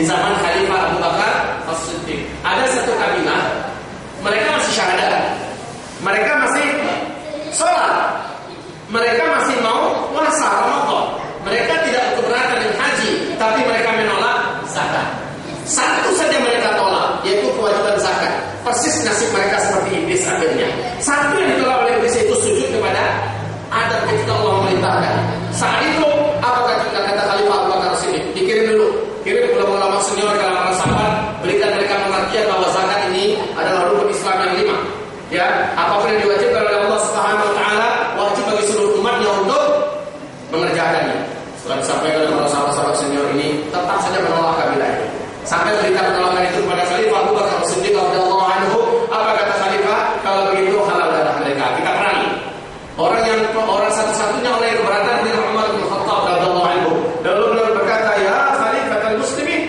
di zaman Khalifah Abu Bakar As-Siddiq. Ada satu kabilah, mereka masih syahadat, mereka masih sholat, mereka masih mau puasa Ramadan, mereka tidak keberatan dengan haji, tapi mereka menolak zakat. Satu saja mereka tolak, yaitu kewajiban zakat. Persis nasib mereka seperti iblis akhirnya. Satu yang ditolak oleh iblis itu sujud kepada Adam ketika Allah memerintahkan. Saat itu apa kata Khalifah Abu Bakar Siddiq? Dikirim dulu, kirim ulama-ulama senior kalangan sahabat, berikan mereka pengertian bahwa zakat ini adalah rukun Islam yang 5. Ya, apapun yang diwajibkan oleh Allah Subhanahu Wa Taala wajib bagi seluruh umatnya untuk mengerjakannya. Setelah disampaikan oleh para sahabat-sahabat senior ini, tetap saja menolak kabilah itu. Sampai berita penolakan itu kepada Khalifah Abu Bakar Siddiq radhiyallahu anhu. Apa kata Khalifah? Kalau begitu halal darah mereka, kita perangi. Orang satu-satunya orang yang keberatan adalah Umar bin Khattab radhiyallahu anhu. Lalu beliau berkata, "Ya Khalifatul Muslimin,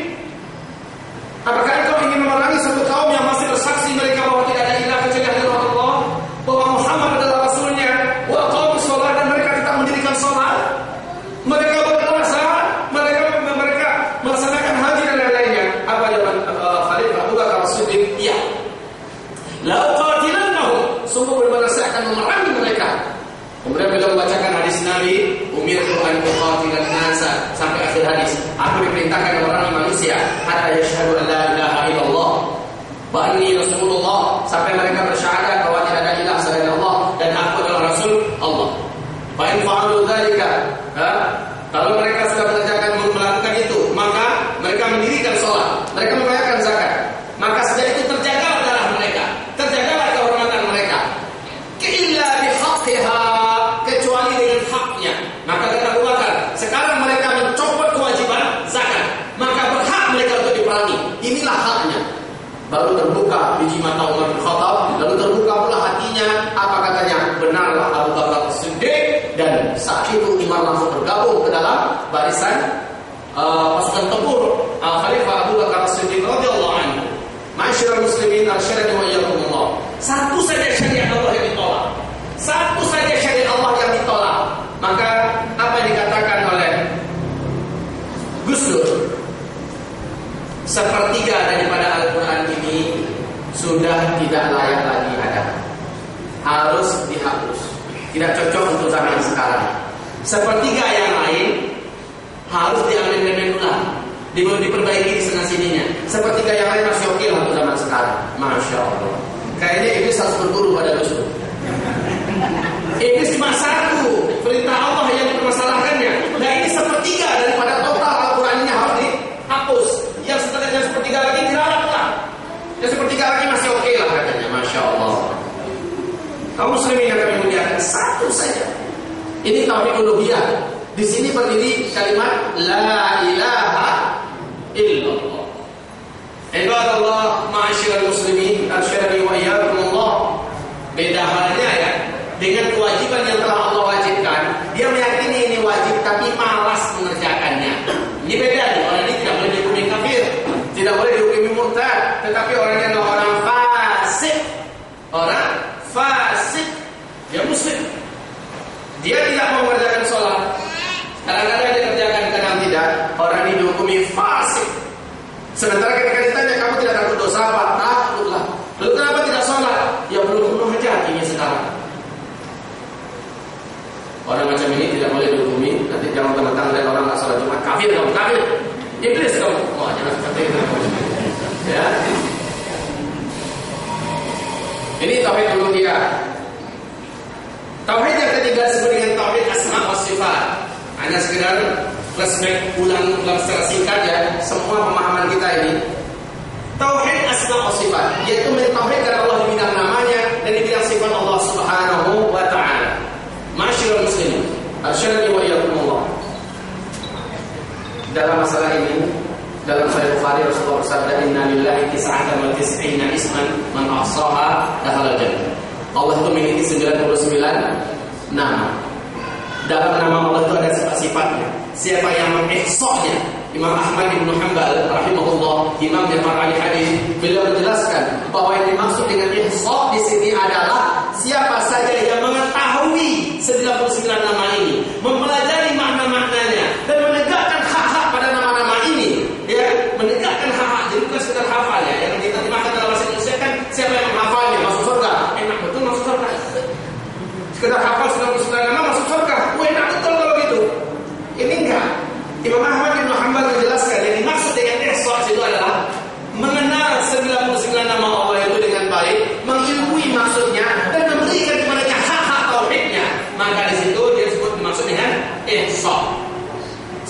apakah engkau ingin memerangi satu kaum yang masih bersaksi mereka bahwa tidak ada ilah kecuali Allah, bahwa Muhammad adalah Rasulnya, wa aqamu sholat dan mereka tetap mendirikan sholat, mereka berpuasa, mereka melaksanakan haji dan lain-lainnya?" Apa jawaban Khalifah Abu Bakar Siddiq? Iya. "La uqatilannahum," sungguh benar-benar saya akan memerangi mereka. Kemudian beliau membacakan hadis Nabi, "Umirtu an uqatilan nasa," sampai akhir hadis. Aku diperintahkan memerangi manusia hatta yashhadu an la ilaha illallah wa anni rasulullah, sampai mereka bersyahadat bahwa tidak ada ilah selain Allah dan aku adalah rasul Allah. Fa in fa'alu dzalika, kalau mereka sudah melakukan itu, maka mereka mendirikan sholat, mereka membayarkan zakat, maka sejak itu terjagalah darah mereka, terjagalah kehormatan mereka. Illa bihaqqiha, kecuali dengan haknya. Maka kata Abu Bakar, sekarang mereka mencopot kewajiban zakat, maka berhak mereka untuk diperangi. Inilah haknya. Baru terbuka biji mata Umar bin Khattab, lalu terbuka pula hatinya. Apa katanya? Benarlah Abu Bakar Siddiq. Dan saat itu Umar langsung bergabung ke dalam barisan pasukan tempur Khalifah Abu Bakar Siddiq radhiyallahu anhu. Ma'asyiral muslimin arsyadani wa iyyakumullah. Satu saja syariat Allah yang ditolak. Satu saja syariat Allah yang ditolak. Maka apa yang dikatakan oleh Gus Dur, sepertiga daripada Al-Quran ini sudah tidak layak lagi ada, harus dihapus, tidak cocok untuk zaman sekarang. Sepertiga yang lain harus diambil ulang, diperbaiki di sana-sininya. Sepertiga yang lain masih oke lah untuk zaman sekarang. Masya Allah. Kayaknya iblis harus berburu pada Gus Dur. Iblis cuma satu, perintah Allah yang dipermasalahkannya. Nah ini sepertiga daripada total Al-Quran ini harus dihapus. Yang sepertiga lagi diralat lah. Yang sepertiga lagi masih oke lah katanya. Masya Allah. Kaum muslimin yang kami muliakan, satu saja. Ini tauhid uluhiyah. Di sini berdiri kalimat la ilaha illallah. Ibadallah, ma'asyiral muslimin, arsyadani wa iyyakumullah. Beda halnya ya dengan kewajiban yang telah Allah wajibkan. Dia meyakini ini wajib tapi malas mengerjakannya. Ini beda nih. Orang ini tidak boleh dihukumi kafir, tidak boleh dihukumi murtad, tetapi orangnya adalah orang fasik. Orang fasik, dia muslim. Dia tidak mau mengerjakan sholat. Kadang-kadang dia kerjakan, kadang tidak. Orang ini dihukumi fasik. Sementara ketika ditanya, kamu tidak takut dosa apa? Takutlah. Lalu kenapa tidak sholat? Ya belum penuh aja hatinya sekarang. Orang macam ini tidak boleh dihukumi. Nanti jangan teman-teman lihat orang nggak sholat Jumat, kafir kamu, kafir. Iblis kamu. Oh, jangan seperti itu. Ya. Ini tauhid uluhiyah. Tauhid yang ketiga disebut dengan tauhid asma wa sifat. Hanya sekedar flashback ulang secara singkat ya, semua pemahaman kita ini. Tauhid asma wa sifat, yaitu mentauhidkan Allah di bidang namanya dan di bidang sifat Allah Subhanahu wa taala. Ma'asyiral muslimin, arsyadani wa iyyakumullah. Dalam masalah ini, dalam Sahih Bukhari Rasulullah bersabda, "Inna lillahi 99 isman man ahsaha dakhala jannah." Allah itu memiliki 99 nama. Dalam nama Allah itu ada sifat-sifatnya. Siapa yang mengihsahnya? Imam Ahmad bin Hanbal rahimahullah, imam yang marali hadis, beliau menjelaskan bahwa yang dimaksud dengan ihsah di sini adalah siapa saja yang mengetahui 99 nama ini, mempelajari makna-maknanya dan menegakkan hak-hak pada nama-nama ini, ya, menegakkan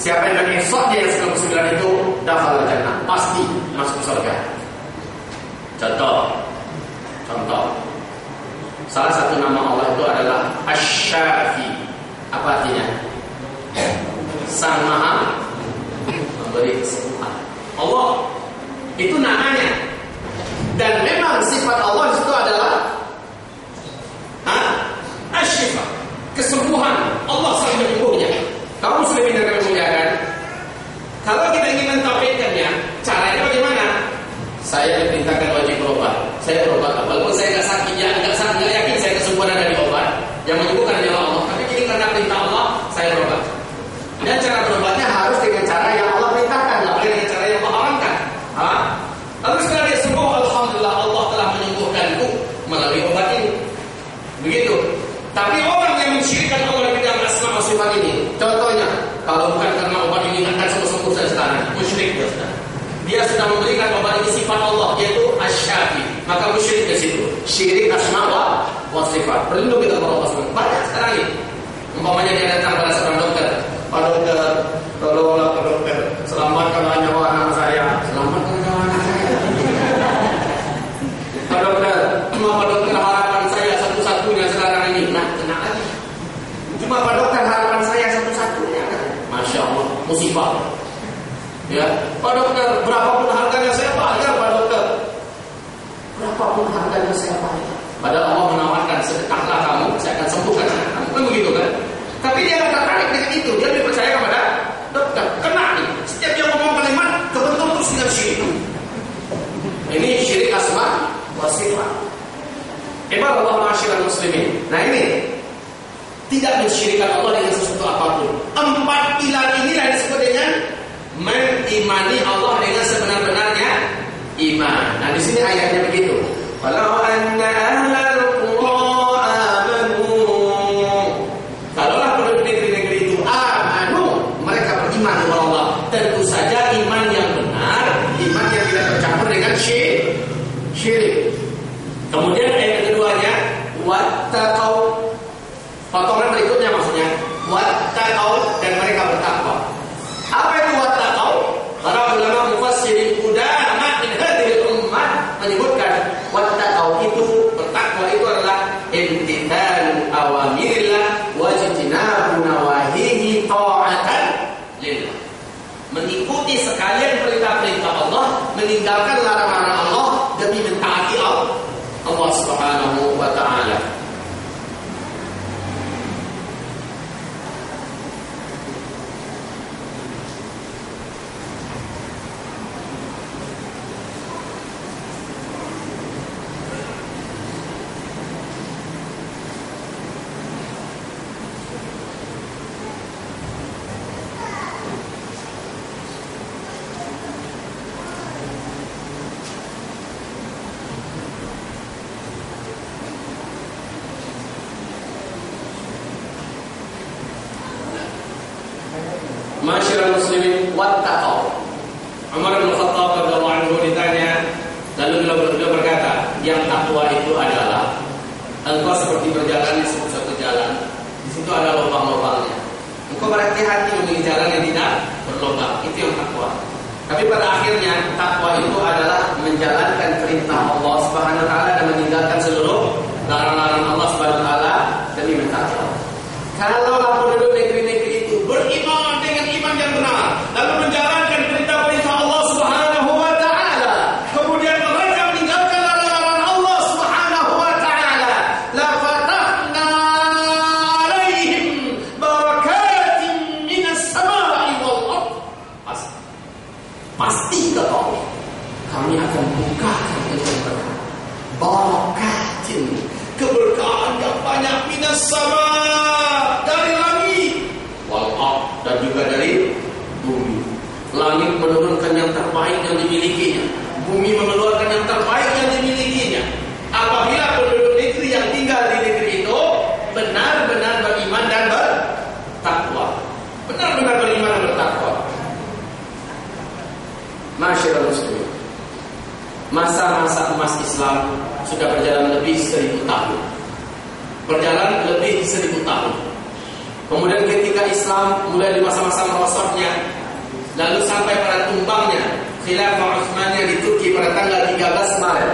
Siapa yang esoknya yang 99 itu dakhala jannah, pasti masuk surga. Contoh. Salah satu nama Allah itu adalah Asy-Syafi. Apa artinya? Sang Maha memberi kesembuhan. Allah itu namanya. Dan memang sifat Allah itu adalah Asy-Syifa, kesembuhan. Allah sang penyembuhnya. Kaum muslimin yang kami muliakan, kalau kita ingin mentauhidkannya, caranya bagaimana? Saya diperintahkan wajib berobat. Saya berobat, walaupun saya nggak sakit, nggak yakin saya kesembuhan dari obat. Yang menyembuhkan adalah Allah. Tapi ini karena perintah Allah, saya berobat. Dan cara berobatnya harus dengan cara yang Allah perintahkan, nggak boleh dengan cara yang Allah haramkan. Lalu setelah dia sembuh, alhamdulillah Allah telah menyembuhkanku melalui obat ini. Begitu. Tapi orang yang mensyirikkan Allah dengan asma wa sifat ini, contohnya, kalau bukan karena obat ini akan sembuh saya sekarang, musyrik dia sudah. Dia sudah memberikan obat ini sifat Allah, yaitu Asy-Syafi. Maka musyrik di situ. Syirik asma wa sifat. Berlindung kita kepada Allah SWT. Banyak sekarang ini. Umpamanya dia datang pada seorang dokter. Pak dokter, tolonglah Pak dokter, selamatkanlah nyawa anak saya. Selamatkan nyawa anak saya. Pak dokter, Pak dokter, harapan saya satu-satunya sekarang ini. Nah, kena lagi. Cuma Pak dokter, harapan saya satu-satunya. Masya Allah, musibah. Ya, Pak dokter, berapapun harganya saya bayar, Pak dokter. Berapapun harganya saya bayar. Padahal Allah menawarkan, sedekahlah kamu, saya akan sembuhkan kamu. Kan begitu kan? Tapi dia tidak tertarik dengan itu. Dia lebih percaya kepada dokter. Kena nih. Setiap dia ngomong kalimat, kebentuk terus dengan syirik. Ini syirik asma wa sifat. Ibadallah ma'asyiral muslimin. Nah ini tidak mensyirikkan Allah dengan sesuatu apapun. 4 pilar ini yang disebut dengan mengimani Allah dengan sebenar-benarnya iman. Nah di sini ayatnya begitu. Walau anna ahlal qura amanu. Kalaulah penduduk negeri-negeri itu amanu, mereka beriman kepada Allah. Tentu saja iman yang benar, iman yang tidak tercampur dengan syirik. Kemudian ayat keduanya, wattaqau. Potongan berikutnya maksudnya, wattaqau, dan mereka bertakwa. Apa itu wattaqau? Para ulama mufassirin qudama min hadhihi ummah menyebutkan wattaqau itu, bertakwa itu adalah imtithalu awamirillah wa ijtinabu nawahihi ta'atan lillah. Mengikuti sekalian perintah-perintah Allah, meninggalkan larangan Allah demi mentaati Allah Subhanahu wa ta'ala. Masyarakat muslimin wattaqau. Umar bin Khattab radhiyallahu anhu ditanya, lalu beliau berkata, yang takwa itu adalah engkau seperti berjalan di suatu jalan, di situ ada lubang-lubangnya. Engkau berhati-hati memilih jalan yang tidak berlubang, itu yang takwa. Tapi pada akhirnya takwa itu adalah menjalankan perintah Allah Subhanahu wa taala dan meninggalkan seluruh larangan Allah Subhanahu wa taala demi mentaati Allah. Kalau penduduk negeri-negeri itu beriman dengan iman yang benar, lalu menjalankan perintah-perintah Allah Subhanahu wa taala, kemudian mereka meninggalkan larangan Allah Subhanahu wa taala, la fatahna 'alaihim barakatin minas sama'i wal ardh. Pasti kata Allah, kami akan bukakan untuk mereka barakatin, keberkahan yang banyak, minas sama', dari langit, wal ardh, dan juga dari bumi. Langit menurunkan yang terbaik yang dimilikinya, bumi mengeluarkan yang terbaik yang dimilikinya. Apabila penduduk negeri yang tinggal di negeri itu benar-benar beriman dan bertakwa, benar-benar beriman dan bertakwa. Masyaallah muslimin, masa-masa emas Islam sudah berjalan lebih 1000 tahun. Berjalan lebih 1000 tahun. Kemudian ketika Islam mulai di masa-masa merosotnya, lalu sampai pada tumbangnya Khilafah Utsmaniyah di Turki pada tanggal 13 Maret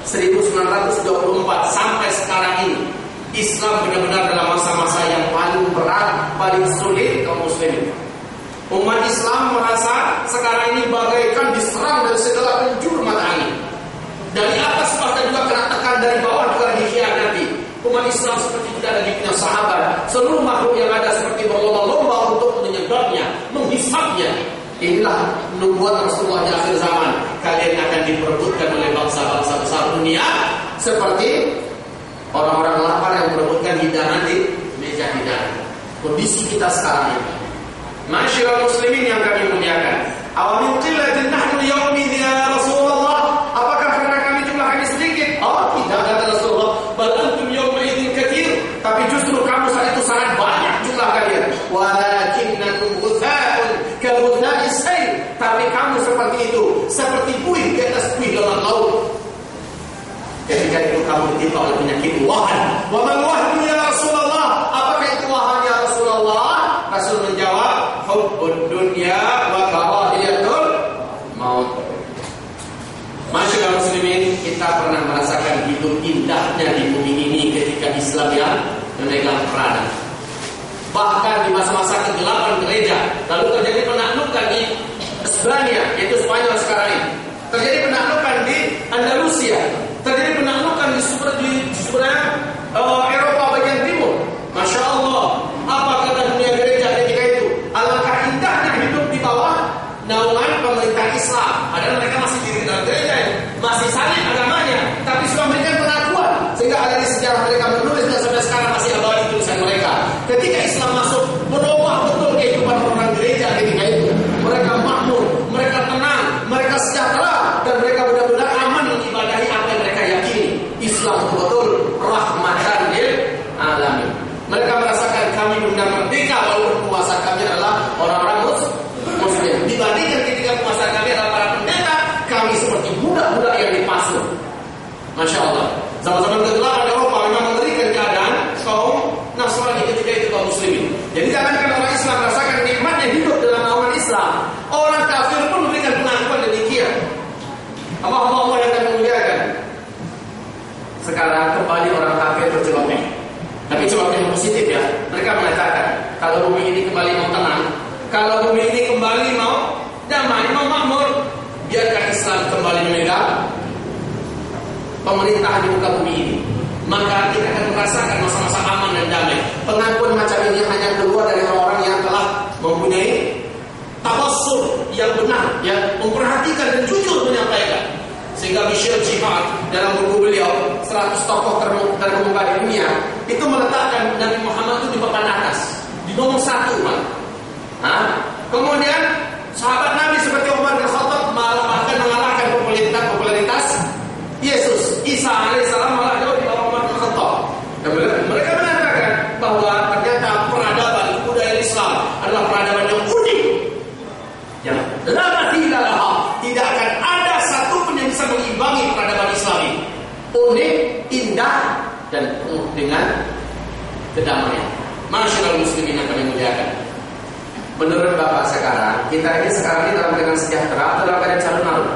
1924 sampai sekarang ini, Islam benar-benar dalam masa-masa yang paling berat, paling sulit kaum muslimin. Umat Islam merasa sekarang ini bagaikan diserang dari segala penjuru mata angin. Dari atas bahkan juga kena tekan, dari bawah juga dikhianati. Umat Islam seperti tidak lagi punya sahabat. Seluruh makhluk yang ada seperti berlomba-lomba untuk menyedotnya, menghisapnya. Inilah nubuat Rasulullah di akhir zaman. Kalian akan diperebutkan oleh bangsa-bangsa besar dunia, seperti orang-orang lapar yang merebutkan hidangan di meja hidangan. Kondisi kita sekarang ini. Masyaallah muslimin yang kami muliakan. Awamin qillatin nahnu yawmin ya Rasulullah. Apakah karena kami jumlah kami sedikit? Oh, tidak, kata Rasulullah. Bal antum yawma idzin katsir. Tapi justru kamu saat itu sangat banyak jumlah kalian. Walakinnakum ghutha'un ka ghutha'is sayl. Tapi kamu seperti itu, seperti buih di atas buih dalam laut. Ketika itu kamu ditimpa oleh penyakit wahan. Wa man wahnu ya Rasulullah? Apakah itu wahan ya Rasulullah? Rasul menjawab, hubbud dunya wa karahiyatul maut. Masyaallah muslimin, kita pernah merasakan hidup indahnya di bumi ini ketika Islam yang memegang peranan. Bahkan di masa-masa kegelapan gereja, lalu terjadi penaklukan di Spania, yaitu Spanyol sekarang ini. Terjadi penaklukan di Andalusia, terjadi penaklukan di sebenarnya Eropa bagian timur. Masya Allah, apa kata dunia gereja ketika itu? Alangkah indahnya hidup di bawah naungan pemerintah Islam. Padahal mereka masih diri dalam gereja, masih salib agamanya, tapi sudah memberikan pengakuan. Sehingga ada di sejarah mereka menulis dan sampai sekarang masih abadi tulisan mereka. Ketika Islam masuk, berubah betul kehidupan orang gereja ketika itu. Mereka makmur, mereka tenang, mereka sejahtera, dan mereka benar-benar aman mengibadahi apa yang mereka yakini. Islam betul rahmatan lil alamin. Mereka merasakan kami benar merdeka walaupun penguasa kami adalah orang-orang muslim. Dibandingkan ketika penguasa kami adalah para pendeta, kami seperti budak-budak yang dipasung. Masya Allah. Zaman-zaman kegelapan Eropa memang mengerikan keadaan kaum Nasrani ketika itu kaum muslimin. Jadi jangankan orang Islam merasakan nikmatnya hidup dalam naungan Islam, orang kafir pun memberikan pengakuan demikian. Hamba-hamba Allah yang kami muliakan. Sekarang kembali orang kafir berceloteh. Tapi celoteh yang positif ya. Mereka mengatakan kalau bumi ini kembali mau tenang, kalau bumi ini kembali mau damai, mau makmur, biarkan Islam kembali memegang pemerintahan di muka bumi ini, maka kita akan merasakan masa-masa aman dan damai. Pengakuan macam ini hanya keluar dari orang-orang yang telah mempunyai tawasul yang benar, yang memperhatikan dan jujur menyampaikan. Sehingga Michel Jihad dalam buku beliau 100 tokoh terkemuka di dunia itu meletakkan Nabi Muhammad itu di papan atas, di nomor 1 kan. Kemudian sahabat Nabi seperti Umar bin Khattab bahkan mengalahkan popularitas Yesus, Isa alaihissalam malah jauh di bawah Umar bin Khattab. Mereka mengatakan bahwa ternyata peradaban budaya Islam adalah peradaban yang unik, yang tidak akan ada satupun yang bisa mengimbangi peradaban Islam ini. Unik, indah, dan penuh dengan kedamaian. Masyaallah muslimin yang kami muliakan. Menurut Bapak sekarang, kita ini sekarang dalam keadaan sejahtera atau dalam keadaan carut marut?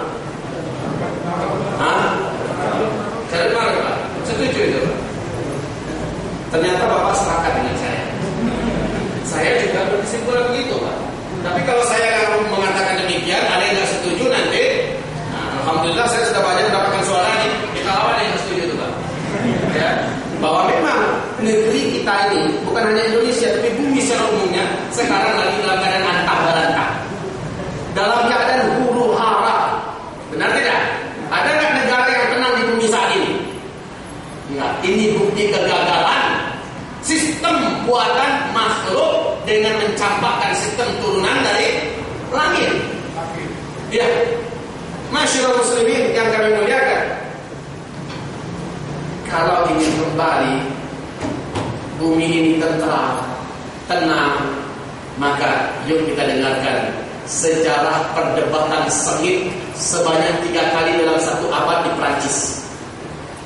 Carut marut, Pak? Setuju itu, Pak? Ternyata Bapak sepakat dengan saya. Saya juga berkesimpulan begitu, Pak. Tapi kalau saya mengatakan demikian, ada yang tidak setuju nanti. Alhamdulillah saya sudah banyak mendapatkan suara nih. Kita lawan yang setuju itu, Pak. Ya, bahwa memang negeri kita ini bukan hanya Indonesia, tapi bumi secara umumnya sekarang lagi dalam keadaan antah-berantah, dalam keadaan huru hara. Benar tidak? Ada nggak negara yang tenang di bumi saat ini? Enggak. Ini bukti kegagalan sistem buatan makhluk dengan mencampakkan sistem turunan dari langit. Ya, masyaallah muslimin yang kami muliakan. Kalau ingin kembali bumi ini tenang, maka yuk kita dengarkan sejarah perdebatan sengit sebanyak 3 kali dalam 1 abad di Prancis.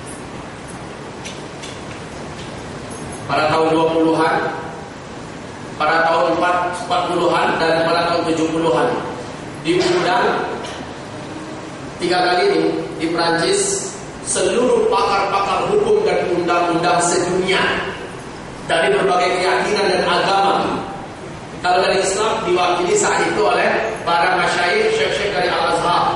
Pada tahun 20-an pada tahun 40-an dan pada tahun 70-an diundang 3 kali ini di Prancis seluruh pakar-pakar hukum dan undang-undang sedunia dari berbagai keyakinan dan agama. Kalau dari Islam diwakili saat itu oleh para masyayikh, syekh-syekh dari Al-Azhar.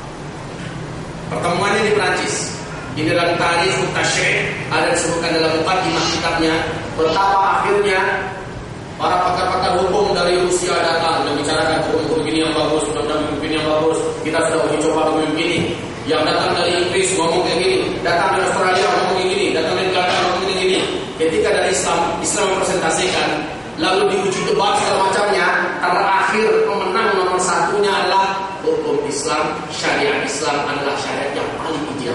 Pertemuannya di Prancis. Ini dalam tarikh Tasyrik ada disebutkan dalam muqaddimah kitabnya betapa akhirnya para pakar-pakar hukum dari Rusia datang dan bicarakan hukum begini yang bagus, undang-undang begini yang bagus. Kita sudah uji coba begini. Yang datang dari Inggris ngomong kayak gini, datang dari Australia ngomong kayak gini, datang dari Kanada ngomong kayak gini. Ketika dari Islam mempresentasikan, lalu diuji debat segala macamnya, terakhir pemenang nomor satunya adalah hukum Islam, syariat Islam adalah syariat yang paling ideal,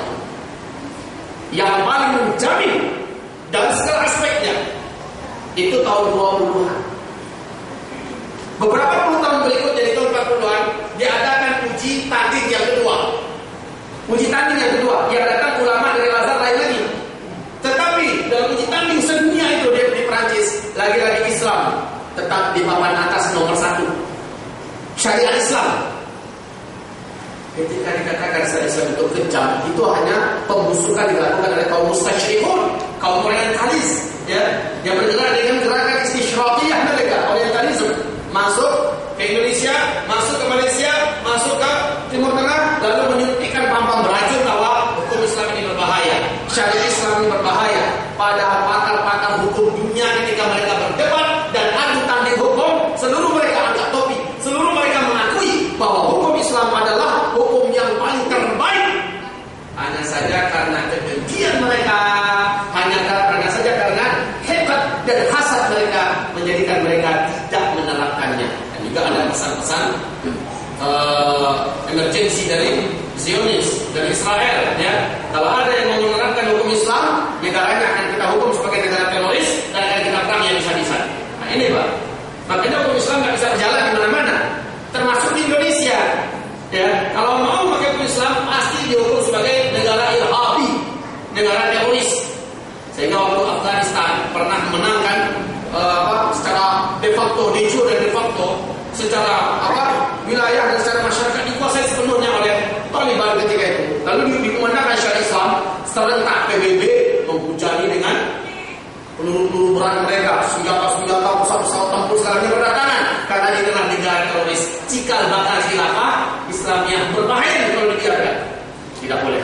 yang paling menjamin dalam segala aspeknya. Itu tahun 20-an. Beberapa puluh tahun berikutnya di tahun 40-an diadakan uji tanding yang kedua. Uji tanding yang kedua yang datang ulama dari Al-Azhar lain lagi. Tetapi dalam uji tanding sedunia itu di Perancis lagi-lagi Islam tetap di papan atas nomor 1. Syariat Islam. Ketika dikatakan syariat Islam itu kejam, itu hanya pembusukan dilakukan oleh kaum mustasyrikun, kaum orientalis, ya, yang bergerak dengan gerakan istisyraqiyah mereka, orientalisme, masuk ke Indonesia, masuk ke Malaysia, masuk ke Timur Tengah, lalu menyuntikkan pampang beracun bahwa hukum Islam ini berbahaya, syariat Islam ini berbahaya. Padahal pakar-pakar hukum dunia ketika mereka berdebat dan adu tanding hukum, seluruh mereka angkat topi, seluruh mereka mengakui bahwa hukum Islam adalah hukum yang paling terbaik. Hanya saja karena kebencian mereka, hanya karena hebat dan hasad mereka menjadikan mereka tidak menerapkannya. Dan juga ada pesan-pesan emergensi dari Zionis, dari Israel, ya. Kalau ada yang mau menerapkan hukum Islam, negaranya akan kita hukum sebagai negara teroris dan akan kita perang yang bisa-bisa. Nah ini Pak, makanya hukum Islam nggak bisa berjalan di mana-mana, termasuk di Indonesia. Ya, kalau mau pakai hukum Islam pasti dihukum sebagai negara irhabi, negara teroris. Sehingga waktu Afghanistan pernah menangkan secara de facto, de jure dan de facto, secara wilayah dan secara masyarakat dikuasai sepenuhnya oleh Taliban ketika itu. Lalu dikumandangkan syariat Islam serentak PBB menghujani dengan peluru-peluru berat mereka, senjata-senjata, pesawat-pesawat tempur segalanya berdatangan karena ini adalah negara teroris. Cikal bakal khilafah Islamiyah berbahaya kalau dibiarkan. Tidak boleh.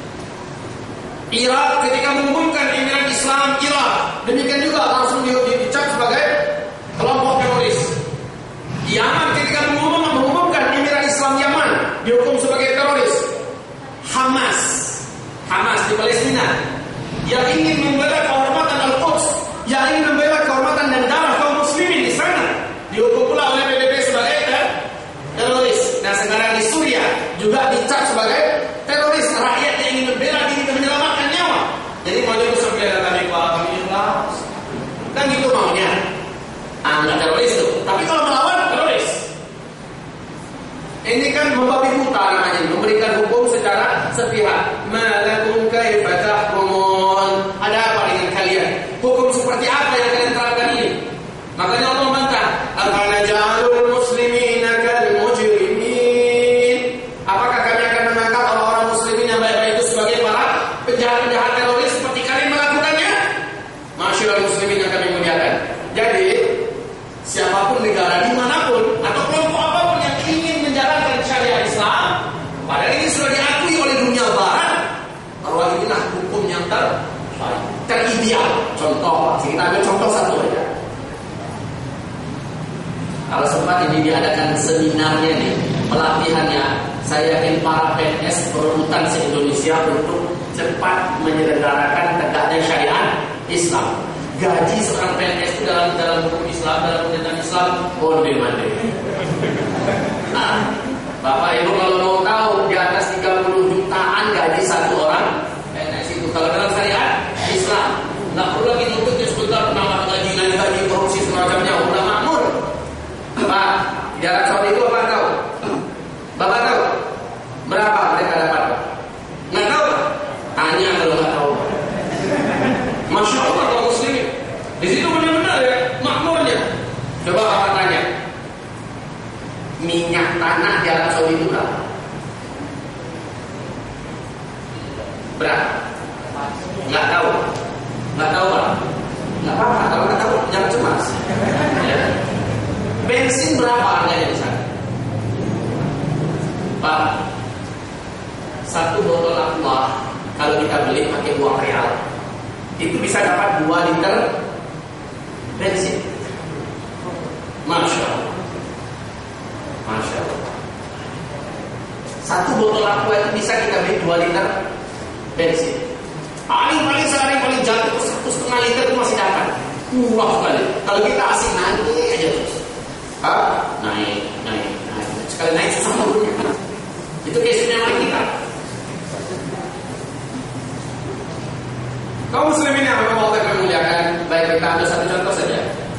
Irak ketika mengumumkan Emirat Islam Irak, demikian juga langsung dicap sebagai kelompok teroris. Yaman ketika mengumumkan Emirat Islam Yaman dihukum sebagai teroris. Hamas di Palestina yang ingin membela kehormatan Al-Quds, yang ingin membela kehormatan dan darah kaum muslimin di sana, dihukum pula oleh PBB sebagai teroris. Nah sekarang di Suriah juga dicap sebagai teroris, rakyat yang ingin membela diri dan menyelamatkan nyawa. Jadi maunya rusak bela tadi Pak, kan gitu maunya. Enggak teroris itu. Tapi kalau melawan teroris. Ini kan membabi buta namanya, memberikan hukum secara sepihak. Malakum kaifa tahkumun? Ada apa dengan kalian? Hukum seperti apa yang kalian terapkan ini? Makanya Allah membantah, "Afala ja'alul muslimina kal mujrimin?" Apakah kami akan mengangkat orang-orang muslimin yang baik-baik itu sebagai para penjahat-penjahat teroris seperti kalian melakukannya? Masyaallah muslimin yang kami muliakan. Jadi siapapun negara dimanapun atau kelompok apapun yang ingin menjalankan syariat Islam, padahal ini sudah diakui oleh dunia barat bahwa inilah hukum yang terideal. Contoh, kita ambil contoh satu aja. Kalau sempat ini diadakan seminarnya nih, pelatihannya, saya yakin para PNS berebutan se-Indonesia untuk cepat menyelenggarakan tegaknya syariat Islam. Gaji seorang PNS itu dalam hukum Islam, dalam pemerintahan Islam, ondel-mandel. Nah, Bapak Ibu kalau mau tahu di atas 30 jutaan gaji satu orang PNS itu. Kalau dalam syariat Islam, nggak perlu lagi nuntut sebentar nambah gaji, naik gaji, korupsi semacamnya, udah makmur. Pak, di Arab Saudi itu Bapak tahu? Bapak tahu berapa mereka dapat? Nggak tahu? Tanya kalau nggak tahu. Masya Allah kalau muslimin di situ benar-benar ya makmurnya. minyak tanah di Arab Saudi itu berapa? Berapa? Nggak tahu Pak. Nggak apa-apa, kalau nggak tahu jangan cemas. Ya. Bensin berapa harganya di sana? Pak, satu botol aqua kalau kita beli pakai uang real itu bisa dapat 2 liter bensin. Masya Allah. Satu botol aqua itu bisa kita beli 2 liter bensin. Paling sehari paling jatuh 1,5 liter itu masih dapat. Murah sekali. Kalau kita asik naik aja terus. Naik. Sekali naik susah turunnya. Itu keistimewaan kita. Kaum muslimin yang Allah Ta'ala memuliakan, baik kita ambil satu contoh saja.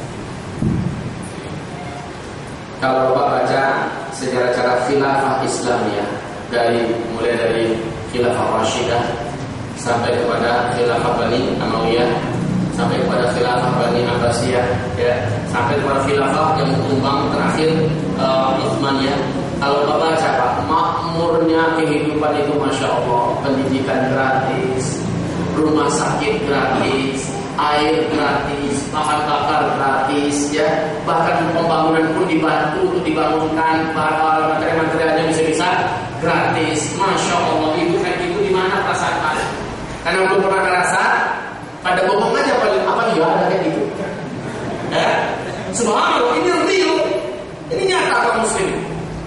Kalau Bapak baca sejarah khilafah Islamiyah mulai dari khilafah Rashidah sampai kepada khilafah Bani Umayyah, sampai kepada khilafah Bani Abbasiyah, ya, sampai kepada khilafah yang berkembang terakhir Utsmaniyah. Kalau Bapak baca Pak, makmurnya kehidupan itu Masya Allah. Pendidikan gratis, rumah sakit gratis, air gratis, bahan bakar gratis, ya. Bahkan pembangunan pun dibantu untuk dibangunkan, materi-materialnya bisa gratis. Masya Allah, itu kayak gitu di mana perasaan kalian? Karena belum pernah ngerasa, pada bohong aja paling apa ya ada kayak gitu. Ya, subhanallah, ini real, ini nyata kaum muslimin.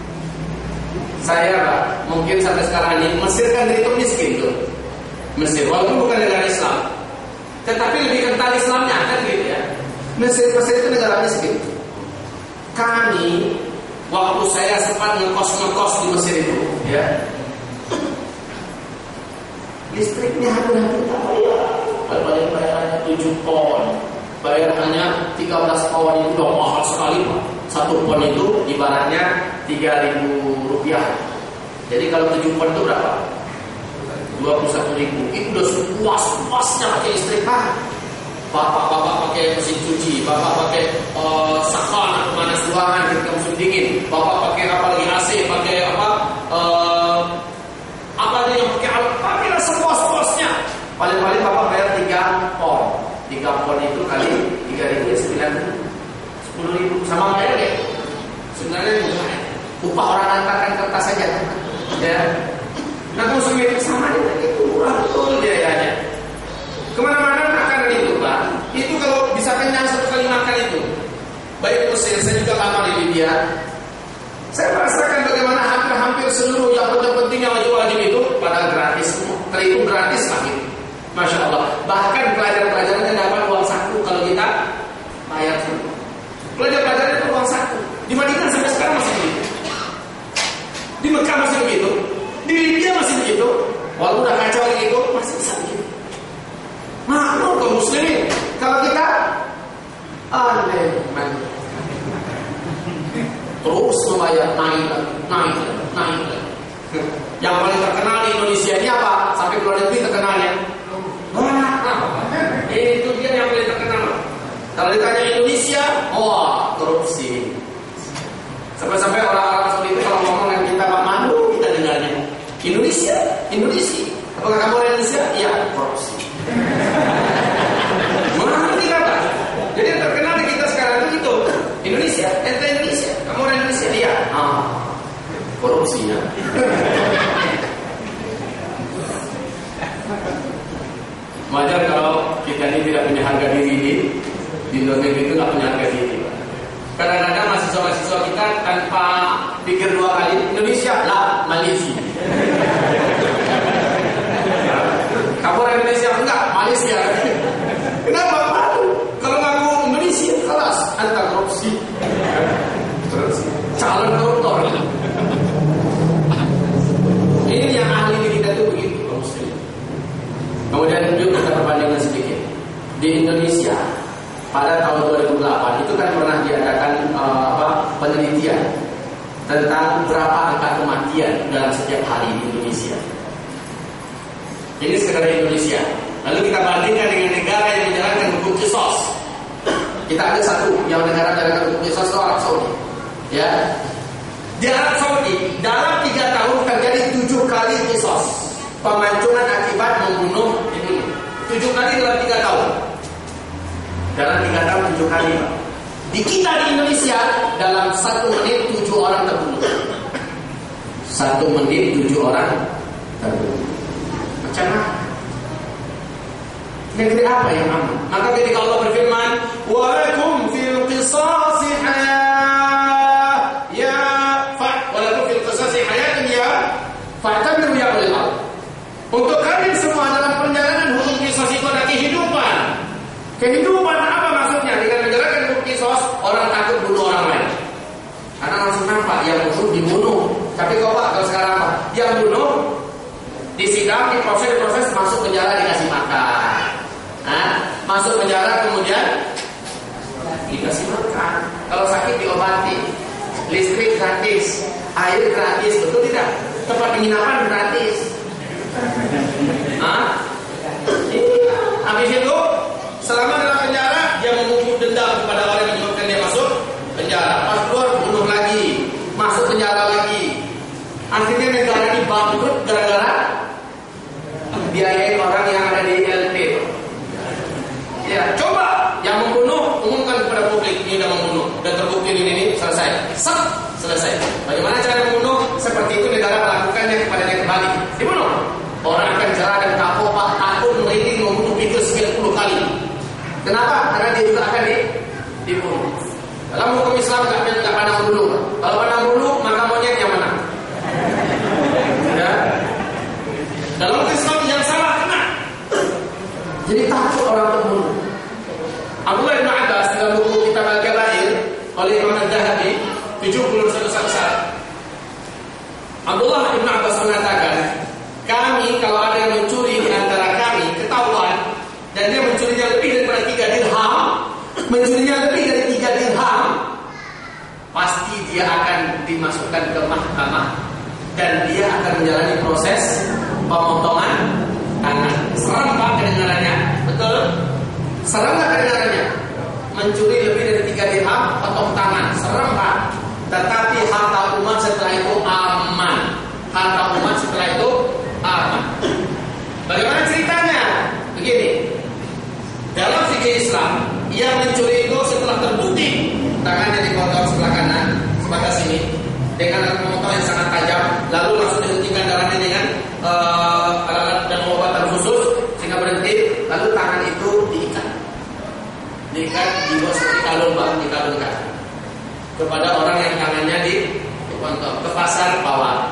Saya Pak, mungkin sampai sekarang ini Mesir kan itu miskin tuh. Mesir, walaupun bukan negara Islam, tetapi lebih kental Islamnya kan gitu ya. Mesir itu negara miskin. Kami waktu saya sempat ngekos di Mesir itu, ya, listriknya hampir tak bayar, bayarnya 7 pon, bayar hanya 13 pon itu udah mahal sekali Pak. 1 pon itu ibaratnya 3.000 rupiah. Jadi kalau 7 pon itu berapa? 21.000. Itu udah puas-puasnya pakai listrik Pak. Bapak pakai mesin cuci, Bapak pakai sakon panas ruangan ketika musim dingin, Bapak pakai apa lagi AC, pakai apa aja yang pakai alat, pakailah sepuas-puasnya. Paling-paling Bapak bayar 3 pon. 3 pon itu kali 3.000 ya 10.000 sama bayar deh. Sebenarnya upah orang antarkan kertas saja, ya. Nah, muslimin sama itu murah betul biayanya. Kemana-mana makan itu Pak. Itu kalau bisa kenyang 1 kali makan itu. Baik Mesir, saya juga lama di Libya. Saya merasakan bagaimana hampir seluruh yang penting yang wajib itu pada gratis semua. Terhitung gratis lagi. Masya Allah. Bahkan pelajar-pelajarannya dapat uang saku kalau kita bayar semua. Pelajar-pelajarannya itu uang saku. Di Madinah sampai sekarang masih begitu. Di Mekah masih begitu. Di Libya masih begitu. Walaupun udah kacau lagi itu masih bisa begitu. Maklum kaum muslimin, kalau kita aneh terus membayar naik. Yang paling terkenal di Indonesia ini apa? Sampai keluar negeri terkenalnya. Itu dia yang paling terkenal. Kalau ditanya Indonesia, korupsi. Sampai-sampai orang-orang seperti itu kalau ngomong dengan kita Pak Mandu, kita dengarnya Indonesia. Apakah kamu orang Indonesia? Iya, korupsi. Mengerti kata? Jadi yang terkenal di kita sekarang itu Indonesia, ente Indonesia, kamu orang Indonesia, iya. Korupsi ya. Wajar kalau kita ini tidak punya harga diri di Indonesia itu nggak punya harga diri. Kadang-kadang mahasiswa-mahasiswa kita tanpa pikir 2 kali Indonesia lah Malaysia. Kamu orang Indonesia enggak Malaysia. Kenapa malu? Kalau ngaku Indonesia, kelas antar korupsi. Terus calon koruptor. Ini yang ahli di kita itu begitu, kaum muslimin. Kemudian yuk kita perbandingan sedikit. Di Indonesia pada tahun 2008 itu kan pernah diadakan penelitian tentang berapa angka kematian dalam setiap hari di Indonesia. Ini sekedar Indonesia. Lalu kita bandingkan dengan negara yang menjalankan hukum qisas. Kita ada satu yang negara menjalankan hukum qisas itu Arab Saudi. Ya. Di Arab Saudi dalam 3 tahun terjadi 7 kali kisos pemancongan akibat membunuh dibunuh. 7 kali dalam 3 tahun. Dalam 3 tahun 7 kali. Di kita di Indonesia dalam 1 menit 7 orang terbunuh. 1 menit 7 orang terbunuh. Macam mana? Negeri apa yang aman? Maka ketika Allah berfirman, "Wa lakum fil qisasi hayah ya wa lakum fil qisasi hayatun ya fa'tabiru ya ulil albab." Untuk kalian semua dalam perjalanan hukum qisas itu ada kehidupan. Kehidupan apa maksudnya? Dengan menjalankan hukum qisas, orang takut bunuh orang lain. Karena langsung nampak yang bunuh dibunuh. Tapi kalau sekarang apa? Yang bunuh disidang, diproses masuk penjara dikasih makan. Masuk penjara kemudian dikasih makan. Kalau sakit diobati, listrik gratis, air gratis, betul tidak? Tempat penginapan gratis. Habis itu selama dalam penjara dia memungut dendam kepada orang yang menyebabkan dia masuk penjara. Pas keluar bunuh lagi, masuk penjara lagi. Akhirnya negara ini bangkrut gara-gara biayai orang yang ada di LP. Ya, coba yang membunuh umumkan kepada publik, ini sudah membunuh dan terbukti ini selesai. Selesai. Bagaimana cara membunuh? Seperti itu negara melakukannya kepadanya kembali. Dibunuh. Orang akan jerah dan kapok, Pak, takut merinding membunuh itu 10 kali. Kenapa? Karena dia juga akan dibunuh. Dalam hukum Islam tidak pandang bulu. Kalau pandang bulu maka monyet yang menang. Ya. Dalam hukum Islam yang salah kena. Jadi takut orang terbunuh. Abdullah bin Abbas dalam buku Kitab Al-Kabair oleh Imam Al-Dhahabi 71 besar. Abdullah bin Abbas mengatakan, kami kalau ada yang mencuri di antara kami ketahuan dan dia mencurinya lebih daripada 3 dirham, mencurinya lebih dari 3 dirham, pasti dia akan dimasukkan ke mahkamah dan dia akan menjalani proses pemotongan tangan. Seram Pak kedengarannya, betul? Seram tak kedengarannya? Mencuri lebih dari 3 dirham, potong tangan, seram Pak. Tetapi harta umat setelah itu aman. Harta umat setelah itu aman. Bagaimana ceritanya? Begini. Dalam fikih Islam, yang mencuri itu setelah terbukti tangannya dipotong sebelah kanan sebatas sini dengan alat pemotong yang sangat tajam, lalu langsung dihentikan darahnya dengan alat dan pengobatan khusus sehingga berhenti, lalu tangan itu diikat dibuat seperti kalung, dikalungkan kepada orang yang tangannya dipotong ke pasar bawa.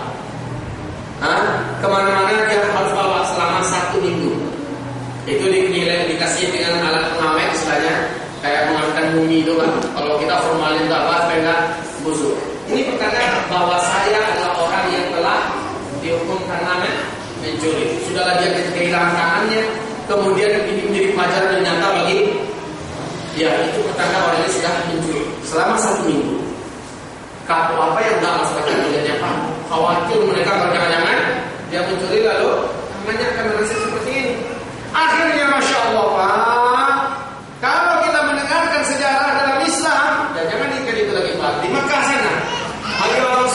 Kemana-mana dia harus bawa selama 1 minggu. Itu dinilai dikasih dengan alat pengawet istilahnya, kayak mengangkat bumi itu kan. Kalau kita formalin apa supaya nggak busuk. Ini pertanda bahwa saya adalah orang yang telah dihukum karena mencuri. Sudahlah dia kehilangan tangannya, kemudian ini menjadi pelajaran yang nyata bagi ya, itu pertanda orang ini sudah mencuri selama 1 minggu. Kapok apa yang nggak masyarakat melihatnya Pak? Khawatir mereka kalau jangan-jangan dia mencuri lalu tangannya akan nasib seperti ini. Akhirnya Masya Allah Pak, kalau kita mendengarkan sejarah dalam Islam, dan jangan ingat itu lagi Pak, di Mekah sana, hayya 'alas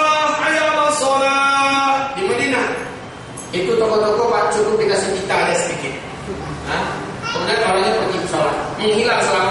shalah, di Madinah, itu toko-toko Pak cukup dikasih kita ada sedikit. Kemudian orangnya pergi sholat, menghilang selama